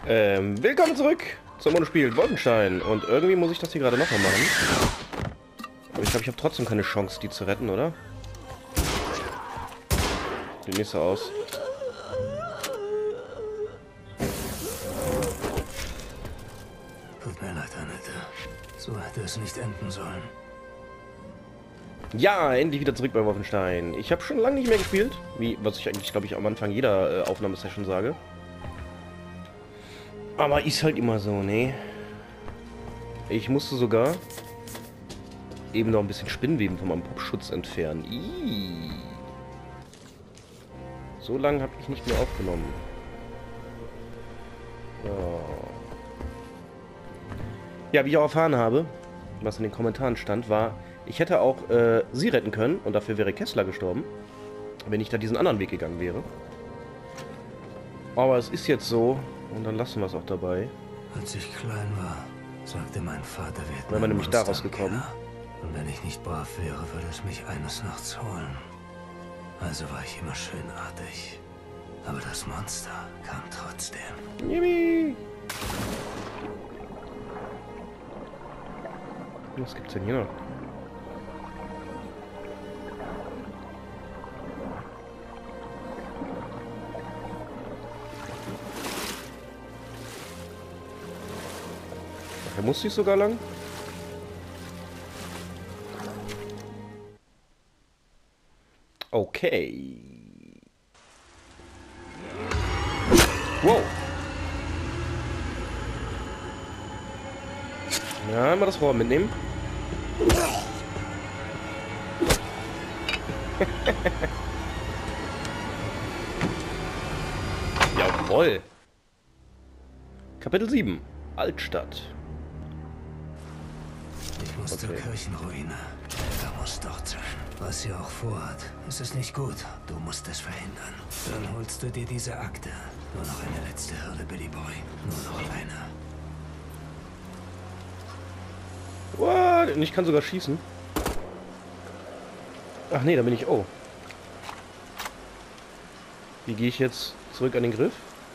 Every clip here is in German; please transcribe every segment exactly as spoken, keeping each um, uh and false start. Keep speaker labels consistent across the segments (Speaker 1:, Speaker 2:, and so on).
Speaker 1: Ähm, willkommen zurück zum Monospiel Wolfenstein. Und irgendwie muss ich das hier gerade nochmal machen. Aber ich glaube, ich habe trotzdem keine Chance, die zu retten, oder? Sieht nicht so aus.
Speaker 2: Tut mir leid, Annette. So hätte es nicht enden sollen.
Speaker 1: Ja, endlich wieder zurück bei Wolfenstein. Ich habe schon lange nicht mehr gespielt. Wie, was ich eigentlich, glaube ich, am Anfang jeder äh, Aufnahmesession sage. Aber ist halt immer so, ne? Ich musste sogar eben noch ein bisschen Spinnweben von meinem Popschutz entfernen. Iiii. So lange habe ich nicht mehr aufgenommen. So. Ja, wie ich auch erfahren habe, was in den Kommentaren stand, war, ich hätte auch äh, sie retten können und dafür wäre Kessler gestorben, wenn ich da diesen anderen Weg gegangen wäre. Aber es ist jetzt so und dann lassen wir es auch dabei.
Speaker 2: Als ich klein war, sagte mein Vater, wir hätten
Speaker 1: Wären wir
Speaker 2: ein
Speaker 1: nämlich
Speaker 2: Monster
Speaker 1: daraus
Speaker 2: im
Speaker 1: gekommen.
Speaker 2: Keller. Und wenn ich nicht brav wäre, würde es mich eines Nachts holen. Also war ich immer schön artig. Aber das Monster kam trotzdem.
Speaker 1: Yippie! Was gibt's denn hier noch? Da muss ich sogar lang. Okay. Wow. Ja, mal das Rohr mitnehmen. Jawohl. Kapitel sieben. Altstadt.
Speaker 2: Ich muss zur
Speaker 1: Okay.
Speaker 2: Kirchenruine. Er muss dort sein. Was sie auch vorhat, es ist nicht gut. Du musst es verhindern. Dann holst du dir diese Akte. Nur noch eine letzte Hürde, Billy Boy. Nur noch eine.
Speaker 1: What? Und ich kann sogar schießen. Ach nee, da bin ich... Oh. Wie gehe ich jetzt zurück an den Griff?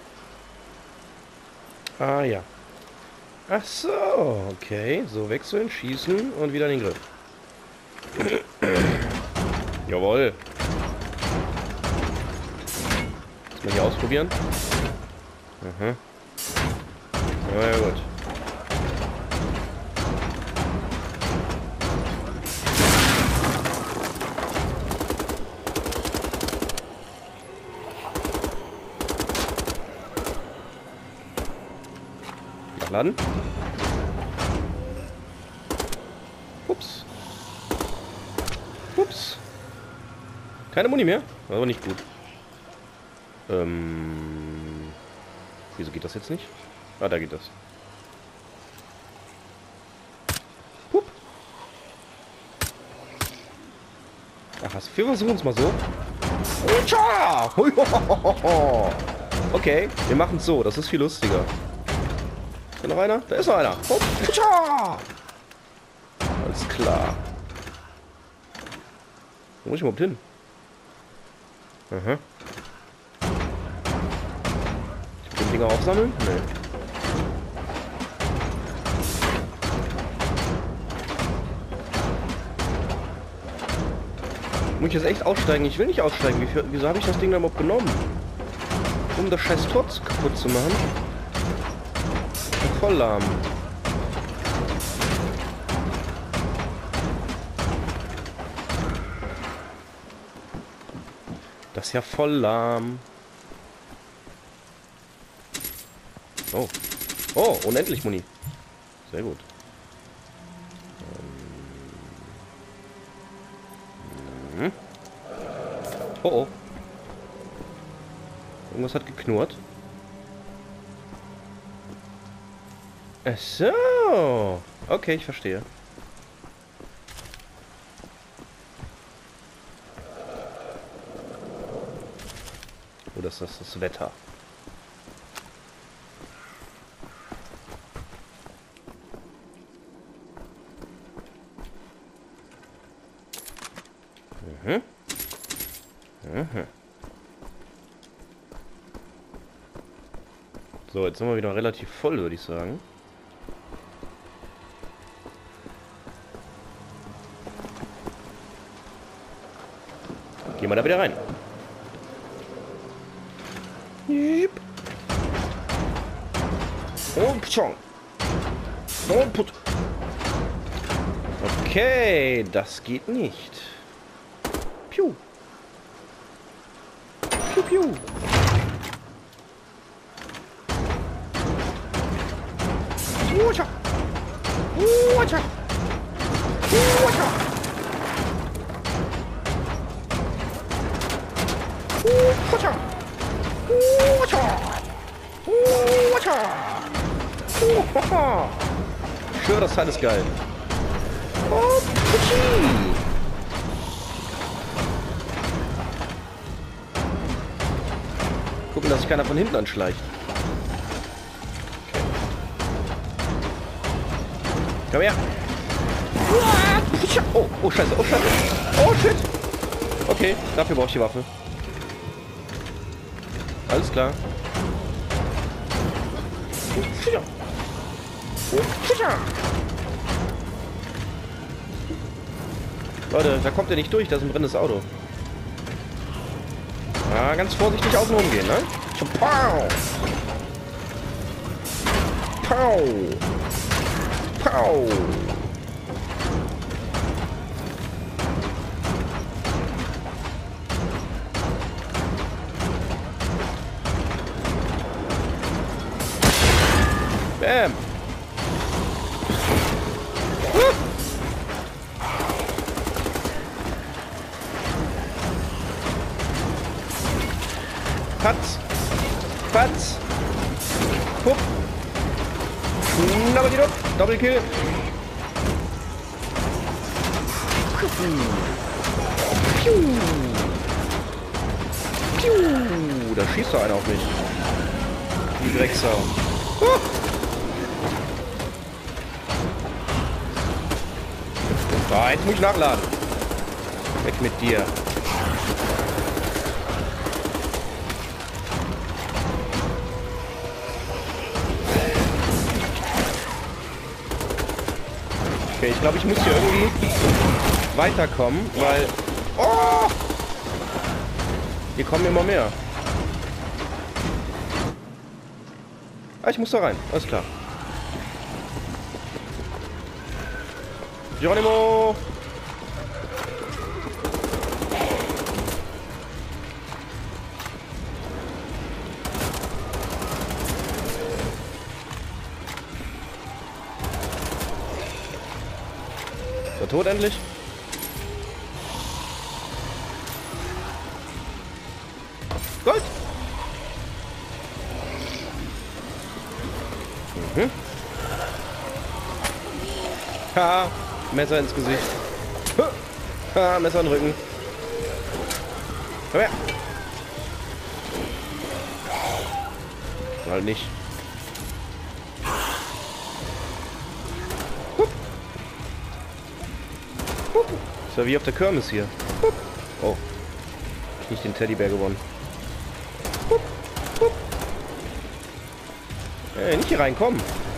Speaker 1: Ah ja. Ach so, okay. So wechseln, schießen und wieder an den Griff. Jawohl. Lass mal hier ausprobieren. Aha. Ja, ja gut. Laden. Ups. Ups. Keine Muni mehr? Aber nicht gut. Ähm. Wieso geht das jetzt nicht? Ah, da geht das. Pup. Ach was, wir versuchen es mal so. Okay, wir machen es so. Das ist viel lustiger. Ist da noch einer? Da ist noch einer. Oh, alles klar. Wo muss ich überhaupt hin? Aha. Ich will den Dinger aufsammeln? Nee. Muss ich jetzt echt aussteigen? Ich will nicht aussteigen. Wie viel, wieso habe ich das Ding da überhaupt genommen? Um das scheiß Tor kaputt zu machen? Voll lahm. Das ist ja voll lahm. Oh. Oh, unendlich Muni. Sehr gut. Ähm. Oh oh. Irgendwas hat geknurrt. Ach so. Okay, ich verstehe. Oder ist das das Wetter? Mhm. Mhm. So, jetzt sind wir wieder relativ voll, würde ich sagen. Gehen wir da wieder rein. Und Pchong. Und Put. Okay, das geht nicht. Piu. Piu, piu. Ucha. Ucha. Ucha. Ucha. Ucha. Ucha. Uha. Schön, das Teil ist geil. Oh, Putschi. Gucken, dass sich keiner von hinten anschleicht. Komm her. Oh, oh scheiße, oh scheiße. Oh shit. Okay, dafür brauche ich die Waffe. Alles klar. Leute, da kommt er nicht durch, da ist ein brennendes Auto. Ja, ganz vorsichtig außen rumgehen, ne? Pow! Pow! Pow! Bam! Huh. Patz! Patz! Hup! Schnabbeldidup! Doppelkill! Piu! Piu! Da schießt doch einer auf mich. Die Drecksau. Huh. So, jetzt muss ich nachladen. Weg mit dir. Okay, ich glaube, ich muss hier irgendwie weiterkommen, weil... Oh! Hier kommen immer mehr. Ah, ich muss da rein. Alles klar. Geronimo! Ist er tot endlich? Gold! Mhm. Ha! Messer ins Gesicht. Ha! Messer in den Rücken. Komm her! Halt nicht. Hup. Hup. Das war wie auf der Kirmes hier. Hup. Oh. Ich nicht den Teddybär gewonnen. Hup. Hup. Hey, nicht hier reinkommen.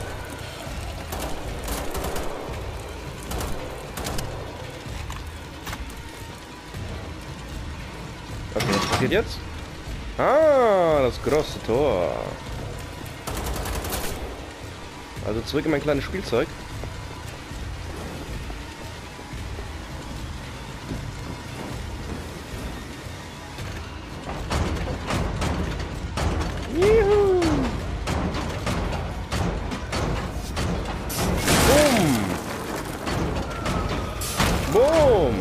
Speaker 1: Okay, was passiert jetzt? Ah, das große Tor. Also zurück in mein kleines Spielzeug. Juhu. Boom. Boom.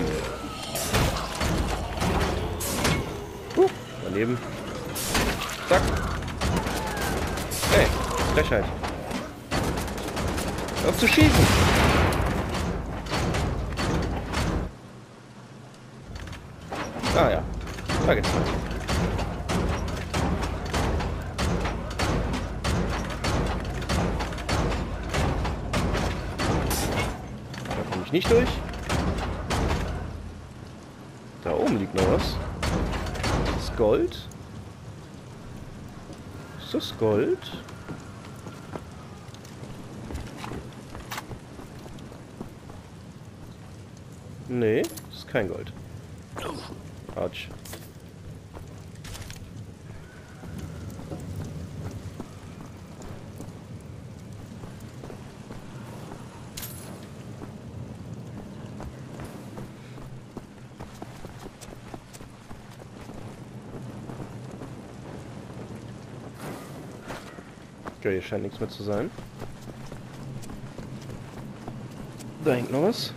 Speaker 1: Uh, daneben. Zack. Hey, Frechheit. Auf zu schießen. Ah ja, da geht's weiter. Da komme ich nicht durch. Da oben liegt noch was. Das ist Gold. Ist das Gold? Nee, das ist kein Gold. Autsch. Okay, hier scheint nichts mehr zu sein. Da hängt noch was.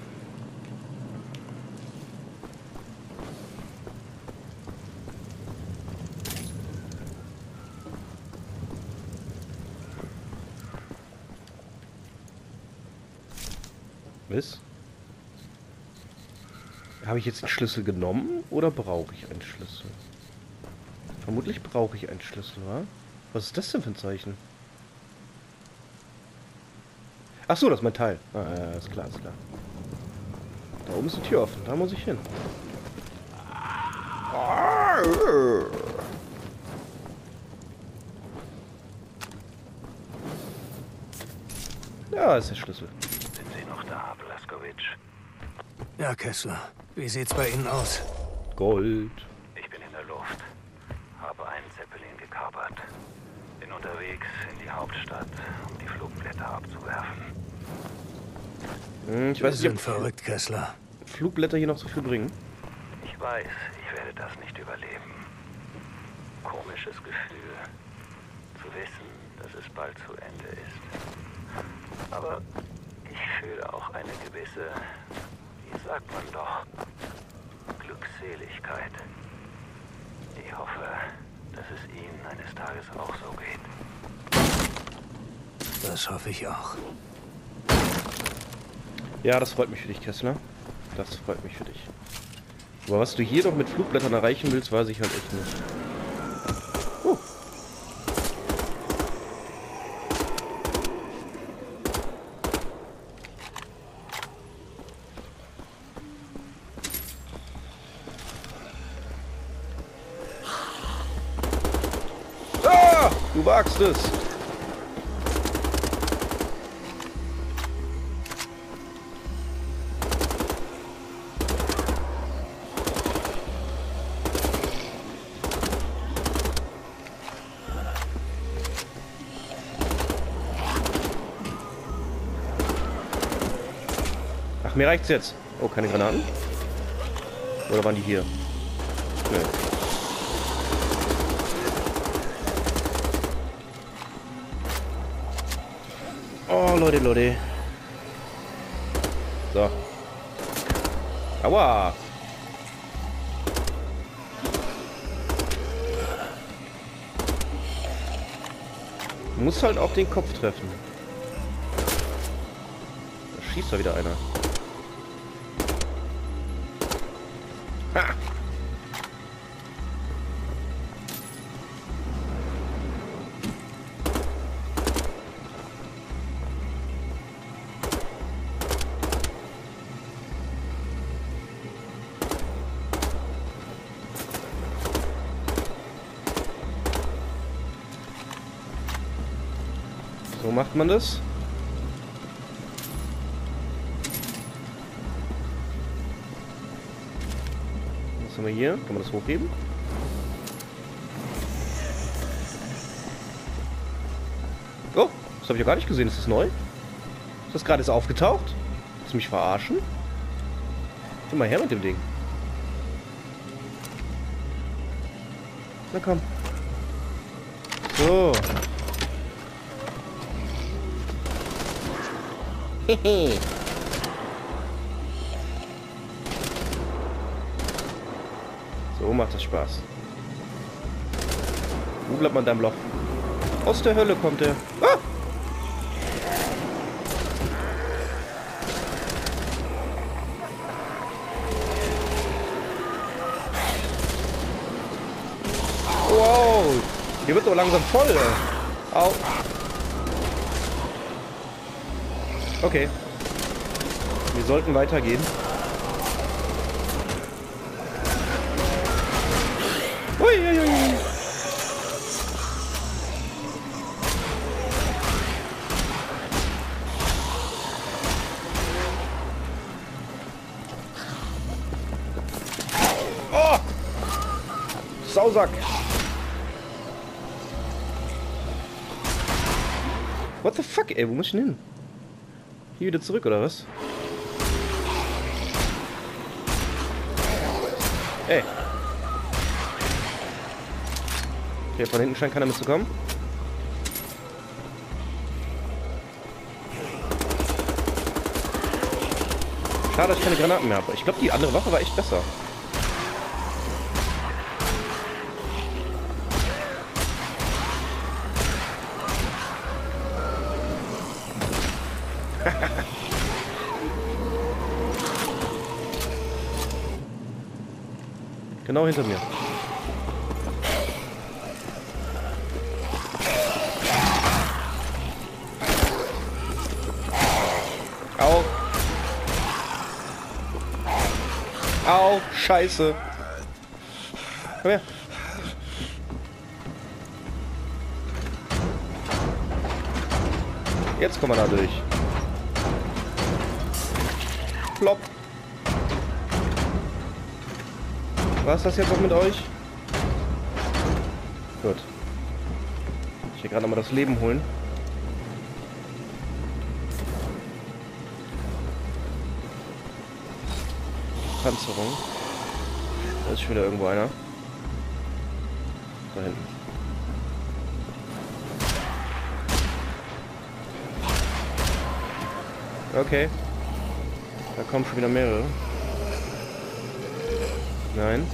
Speaker 1: Was? Habe ich jetzt den Schlüssel genommen oder brauche ich einen Schlüssel? Vermutlich brauche ich einen Schlüssel, wa? Was ist das denn für ein Zeichen? Ach so, das ist mein Teil. Ah, ja, ist klar, ist klar. Da oben ist die Tür offen, da muss ich hin. Ja, ist der Schlüssel.
Speaker 2: Sind Sie noch da, Blazkowicz? Ja, Kessler. Wie sieht's bei Ihnen aus?
Speaker 1: Gold.
Speaker 2: Ich bin in der Luft. Habe einen Zeppelin gekapert. Bin unterwegs in die Hauptstadt, um die Flugblätter abzuwerfen.
Speaker 1: Hm, ich
Speaker 2: Wir
Speaker 1: weiß nicht,
Speaker 2: sind
Speaker 1: ob
Speaker 2: verrückt, Kessler.
Speaker 1: Flugblätter hier noch so viel bringen.
Speaker 2: Ich weiß, ich werde das nicht überleben. Komisches Gefühl. Zu wissen, dass es bald zu Ende ist. Aber ich fühle auch eine gewisse, wie sagt man doch, Glückseligkeit. Ich hoffe, dass es Ihnen eines Tages auch so geht. Das hoffe ich auch.
Speaker 1: Ja, das freut mich für dich, Kessler. Das freut mich für dich. Aber was du hier doch mit Flugblättern erreichen willst, weiß ich halt echt nicht. Uh. Ah! Du wagst es! Mir reicht's jetzt. Oh, keine Granaten? Oder waren die hier? Nee. Oh, Leute, Leute. So. Aua. Du musst halt auf den Kopf treffen. Da schießt da wieder einer. Ha. So macht man das. Was haben wir hier? Kann man das hochheben? Oh, das habe ich ja gar nicht gesehen. Ist das neu? Ist das gerade jetzt aufgetaucht? Willst du mich verarschen? Komm mal her mit dem Ding. Na komm. So. Hehe. So macht das Spaß. Wo bleibt man da im Loch? Aus der Hölle kommt er. Ah! Wow! Hier wird doch langsam voll. Ey. Au. Okay. Wir sollten weitergehen. Uiuiui. Sausack! What the fuck, ey? Wo muss ich denn hin? Hier wieder zurück, oder was? Ey! Okay, von hinten scheint keiner mitzukommen. Schade, dass ich keine Granaten mehr habe. Ich glaube, die andere Waffe war echt besser. Genau hinter mir. Au. Au, Scheiße. Komm her. Jetzt kommen wir da durch. Plopp. Was ist das jetzt noch mit euch? Gut. Ich hier gerade nochmal das Leben holen. Panzerung. Da ist schon wieder irgendwo einer. Da hinten. Okay. Da kommen schon wieder mehrere. Nein.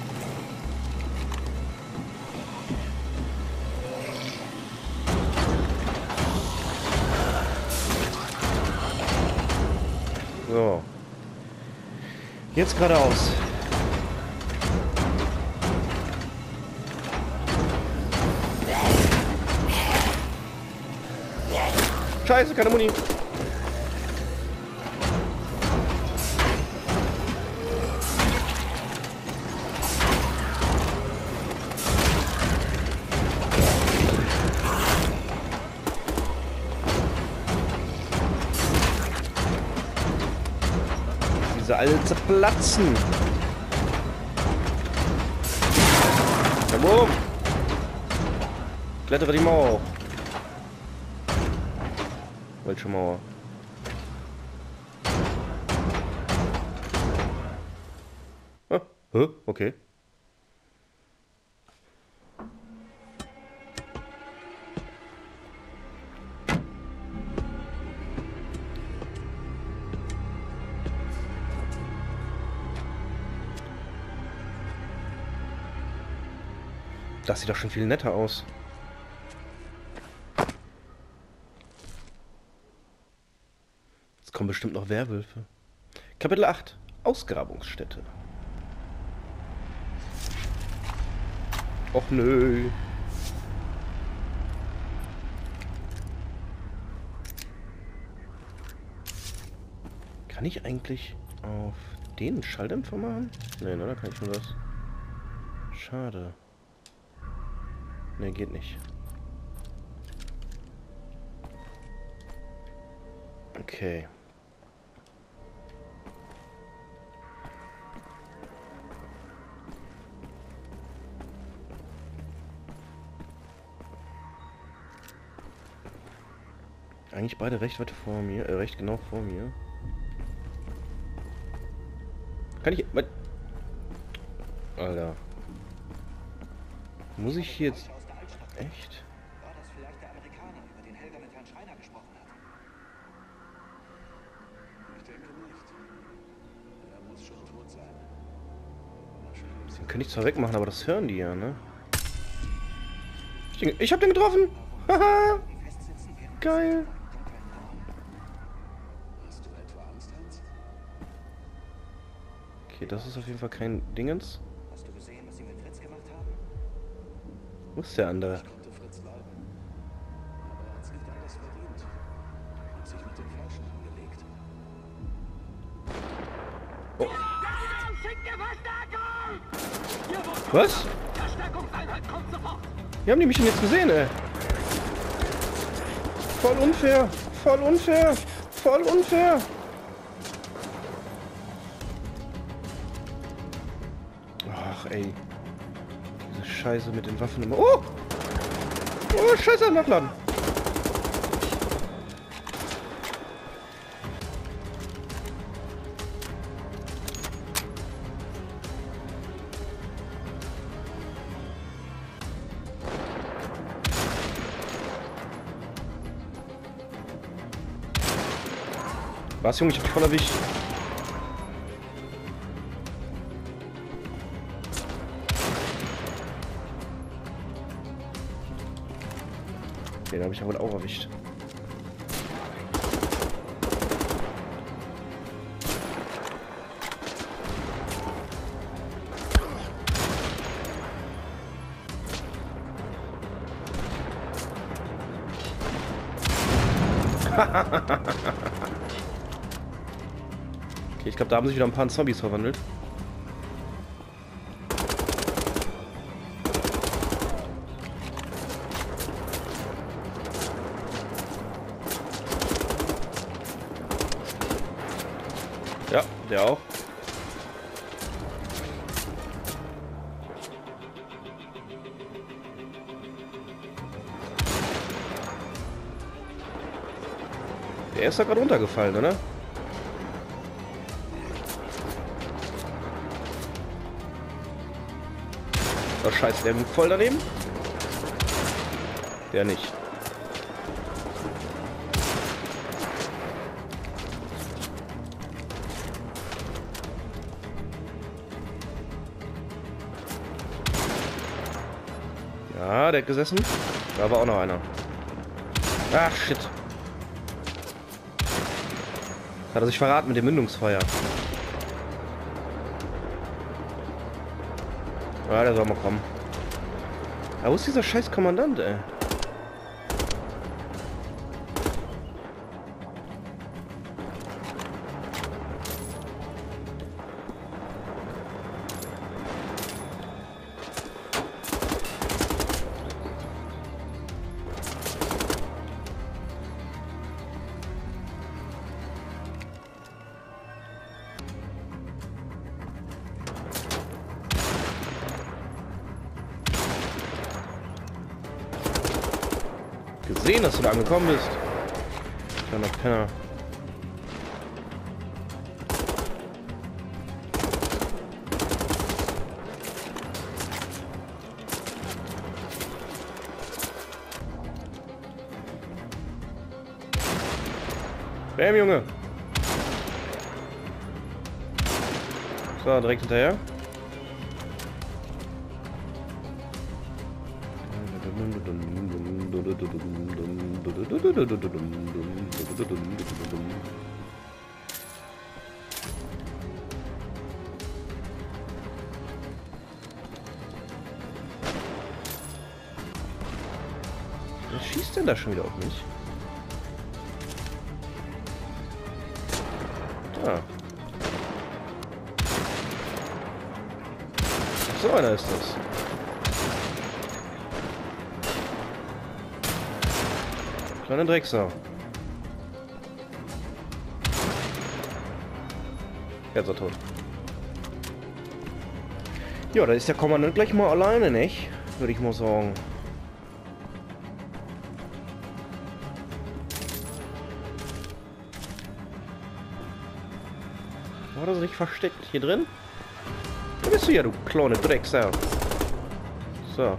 Speaker 1: So. Jetzt geradeaus. Scheiße, keine Muni. Diese alle zerplatzen. Ja, boom. Klettere die Mauer hoch. Welche Mauer? Ah, hä? Okay. Das sieht doch schon viel netter aus. Jetzt kommen bestimmt noch Werwölfe. Kapitel acht. Ausgrabungsstätte. Och nö. Kann ich eigentlich auf den Schalldämpfer machen? Nein, oder? Kann ich nur das? Schade. Ne, geht nicht. Okay. Eigentlich beide recht weit vor mir, äh, recht genau vor mir. Kann ich... Was? Alter. Muss ich hier jetzt... Echt?
Speaker 3: War das vielleicht der Amerikaner, über den Helga mit Herrn Schreiner gesprochen hat? Ich denke nicht. Er muss schon tot sein.
Speaker 1: Den könnte ich zwar wegmachen, aber das hören die ja, ne? Ich, ich hab den getroffen! Haha! Geil!
Speaker 3: Hast du etwa Angst, Hans?
Speaker 1: Okay, das ist auf jeden Fall kein Dingens.
Speaker 3: Hast du gesehen, was sie mit Fritz gemacht haben?
Speaker 1: Wo ist der andere?
Speaker 3: Ich konnte Fritz leiden. Aber er hat's nicht anders verdient. Hat sich mit den Falschen angelegt.
Speaker 1: Oh. Was? Wie haben die mich denn jetzt gesehen, ey? Voll unfair! Voll unfair! Voll unfair! Ach, ey. Diese diese Scheiße mit den Waffen immer... Oh! Oh, Scheiße, nachladen! Was, Junge? Ich hab dich voll erwischt. Den habe ich ja wohl auch erwischt. Okay, ich glaube, da haben sich wieder ein paar in Zombies verwandelt. Ja, der auch. Der ist da gerade runtergefallen, oder? Oh Scheiße, der liegt voll daneben. Der nicht. Ja, der hat gesessen. Da war auch noch einer. Ach, shit. Hat er sich verraten mit dem Mündungsfeuer. Ja, der soll mal kommen. Aber wo ist dieser scheiß Kommandant, ey? Gesehen, dass du da angekommen bist. Kleiner Penner. Bam, Junge. So, direkt hinterher. Wer schießt denn da schon wieder auf mich? Ah. So einer ist das. Kleine Drecksau. Jetzt ist er tot. Ja, da ist der Kommandant gleich mal alleine, nicht? Würde ich mal sagen. War das nicht versteckt hier drin? Da bist du ja, du kleine Drecksau. So.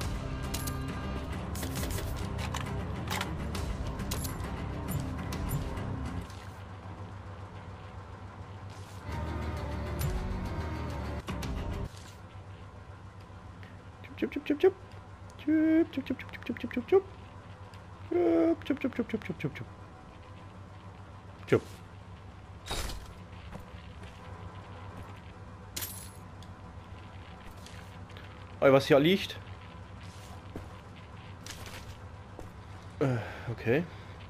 Speaker 1: Chup, chup, chup, chup. Chup, chup, chup, chup, chup, chup, chup, chup. Chup, chup, chup, chup, chup, chup, chup, chup. Chup. Oh, was hier liegt. Äh, okay.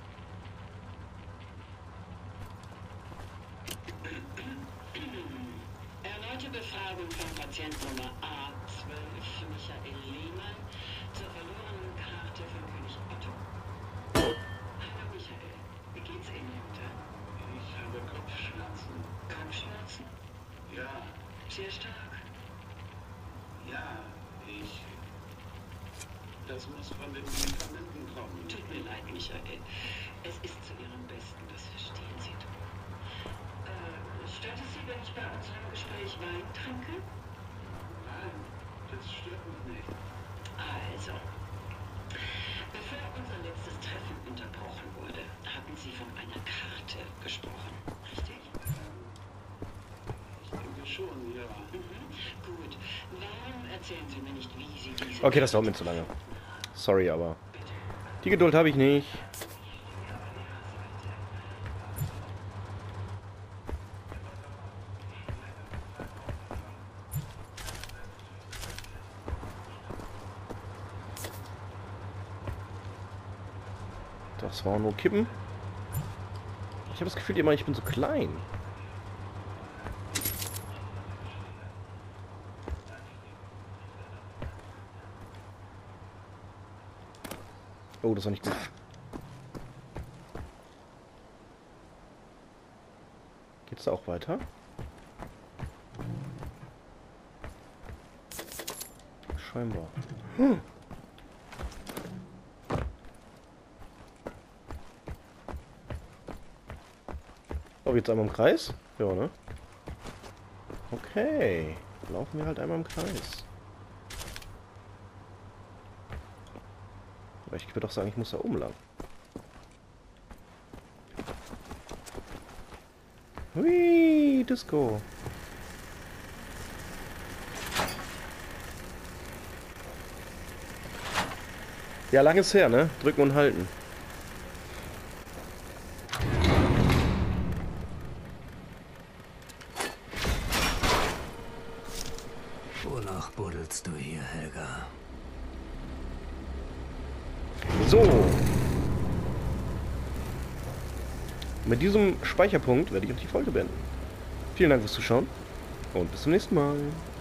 Speaker 4: Erneute Befragung von Patient Nummer A zwölf, Michael Lehmann, zur verlorenen Karte von König Otto. Hallo Michael, wie geht's Ihnen heute?
Speaker 3: Ich habe Kopfschmerzen.
Speaker 4: Kopfschmerzen?
Speaker 3: Ja,
Speaker 4: Sehr stark.
Speaker 3: ja, ich Das muss von den Medikamenten kommen.
Speaker 4: Tut mir leid, Michael. Es ist zu Ihrem Besten, das verstehen Sie doch. Äh, stört es Sie, wenn ich bei unserem Gespräch Wein trinke?
Speaker 3: Nein, das stört mich nicht.
Speaker 4: Also, bevor unser letztes Treffen unterbrochen wurde, hatten Sie von einer Karte gesprochen, richtig?
Speaker 3: Ich denke schon, ja.
Speaker 4: Mhm. Gut. Warum erzählen Sie mir nicht, wie Sie diese...
Speaker 1: Okay, das dauert mir zu lange. Sorry, aber die Geduld habe ich nicht. Das war nur Kippen. Ich habe das Gefühl, immer ich bin so klein. Oh, das war nicht gut. Geht's da auch weiter? Scheinbar. Hm. Oh, jetzt einmal im Kreis? Ja, ne? Okay. Laufen wir halt einmal im Kreis. Aber ich würde doch sagen, ich muss da oben lang. Hui, Disco. Ja, lang ist her, ne? Drücken und halten.
Speaker 2: Wonach buddelst du hier, Helga?
Speaker 1: So. Mit diesem Speicherpunkt werde ich auch die Folge beenden. Vielen Dank fürs Zuschauen und bis zum nächsten Mal.